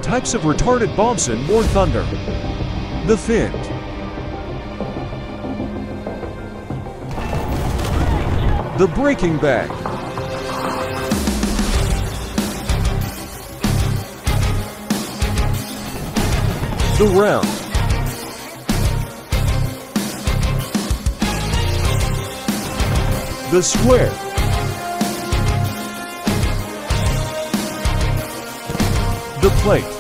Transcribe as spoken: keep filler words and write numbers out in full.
types of retarded Bobson or Thunder. The Fint. The Breaking Bag. The Round. The Square. The Plate.